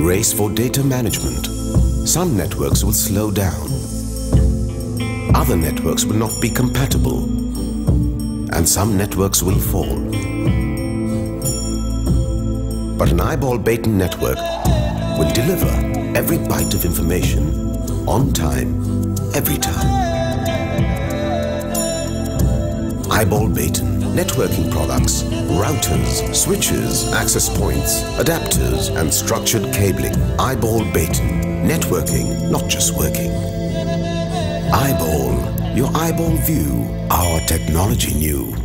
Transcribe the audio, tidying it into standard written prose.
race for data management. Some networks will slow down. Other networks will not be compatible. And some networks will fall. But an iBall Baton network will deliver every byte of information on time, every time. iBall Baton Networking Products, routers, switches, access points, adapters and structured cabling. iBall Baton, networking, not just working. iBall, your eyeball view, our technology new.